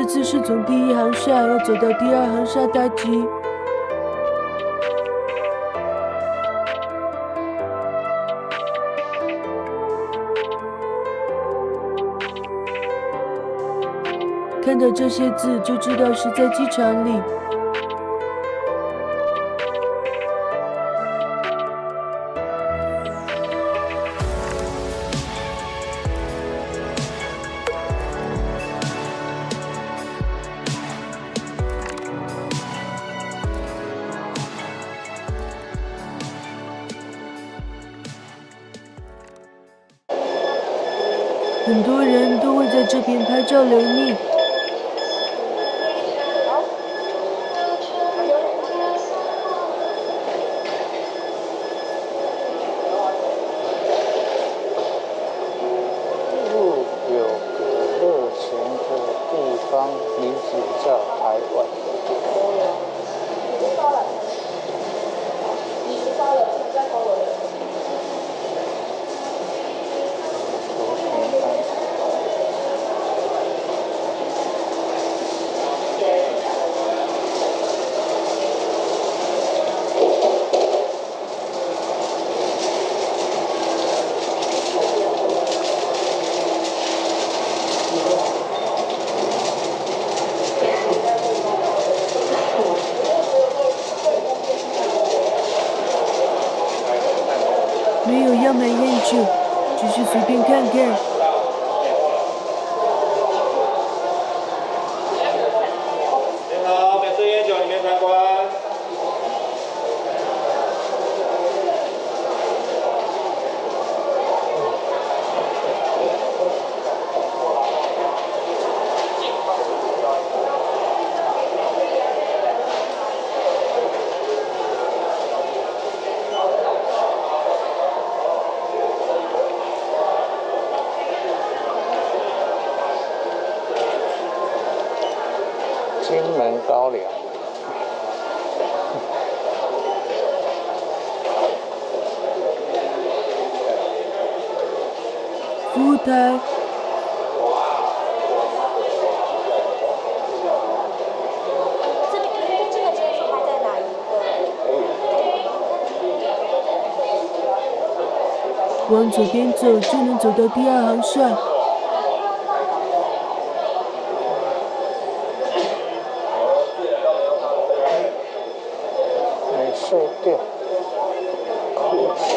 这次是从第一航厦要走到第二航厦搭机。看到这些字就知道是在机场里。很多人都会在这边拍照留念。 有个热情的地方，名字叫台湾。 没有要买烟酒，只是随便看看。 您好，美式烟酒里面参观。 金门高粱， 服务台， 这个间数还在哪一个？ 往左边走就能走到第二航厦。 美术店，科技，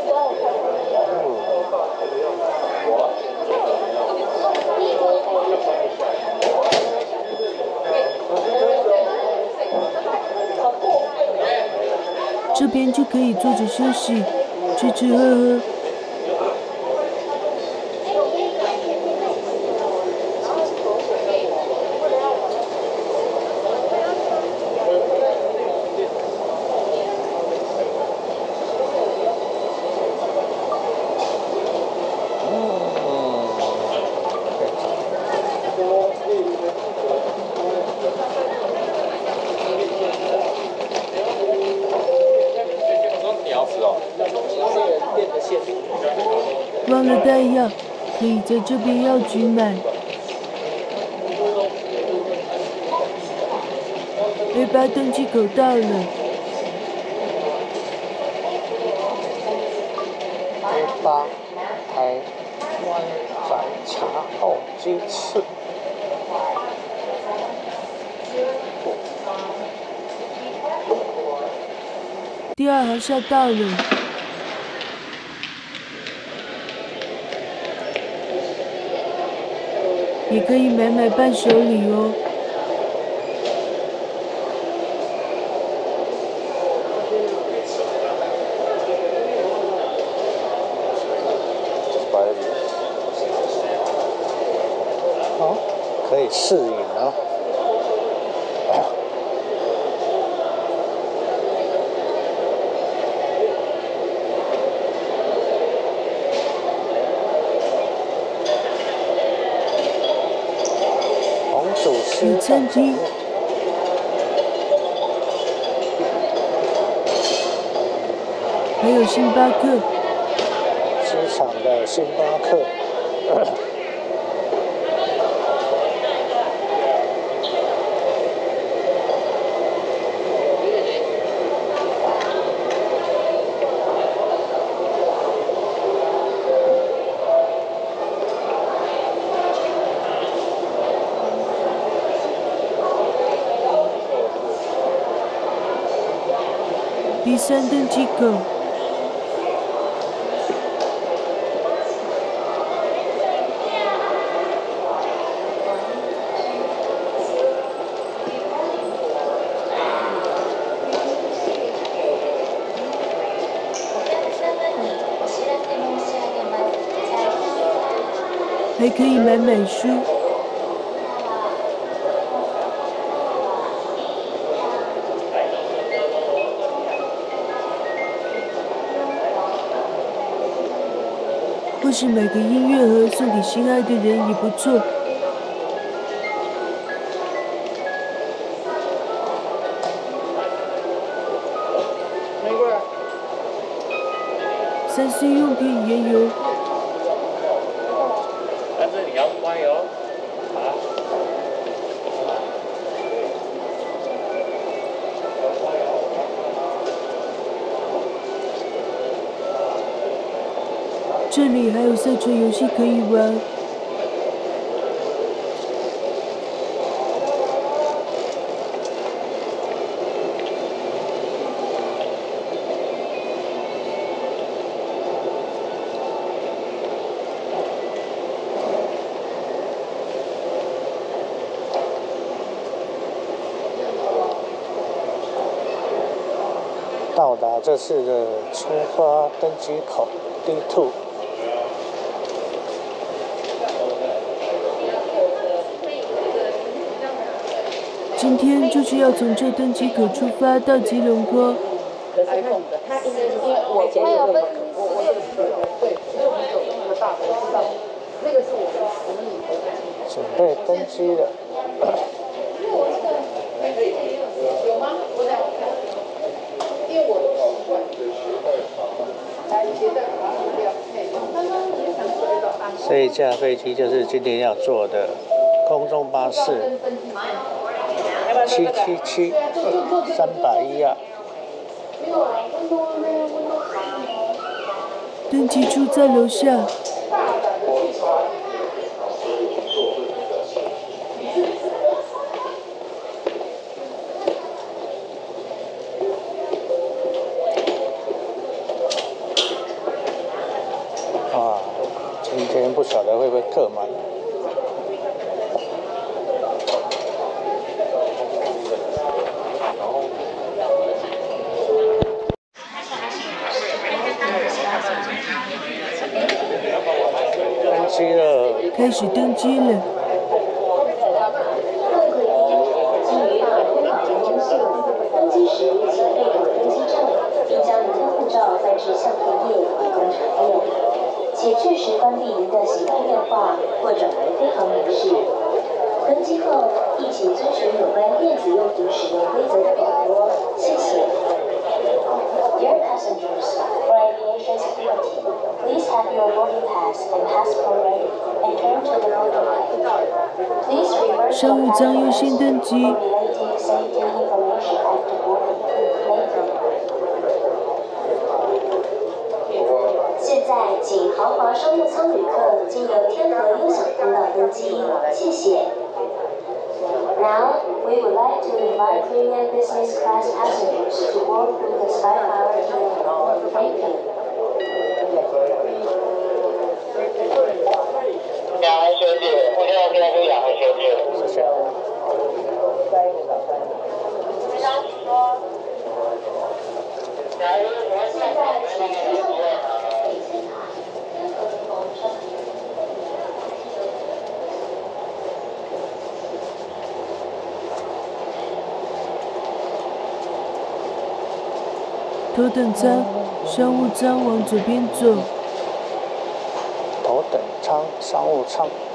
这边就可以坐着休息，吃吃喝喝。忘了带药，可以在这边药局买。A8登机口到了。 A8台湾仔茶后鸡翅。 第二航厦到了。也可以买伴手礼哦。 哦，可以试饮哦。 有餐厅，还有星巴克。 机场的星巴克。 3登机口。还可以买书。或是买个音乐盒送给心爱的人也不错。3C 用品也有。 但是你要乖哦。 这里还有赛车游戏可以玩。 到达这次的出发登机口 D2。 今天就是要从这登机口出发到吉隆坡。 他有分准备登机了。这一架飞机就是今天要坐的空中巴士777-310啊。 登机处在楼下。 哇，今天不晓得会不会客满。登机了， 开始登机了。 登机时，请备好登机证，并将您的护照翻至相片页以供查验，且确实关闭您的行动电话或转为飞行模式。登机后，亦请遵循有关电子用品使用规则的广播，谢谢。Dear passengers, for aviation security, please have your boarding pass and passport ready and turn to the boarding gate. Please revert to 商务舱优先登机。 related safety information after boarding. Thank you. 现在，请豪华商务舱旅客经由天河优享通道登机，谢谢。Now, we would like to invite premium business class passengers to board through the Skytower terminal. Thank you. 雅涵小姐，我现在跟他说雅涵小姐， 谢谢。 现在，请乘客北京塔天河联盟车。 头等舱、商务舱往左边走。 头等舱、商务舱。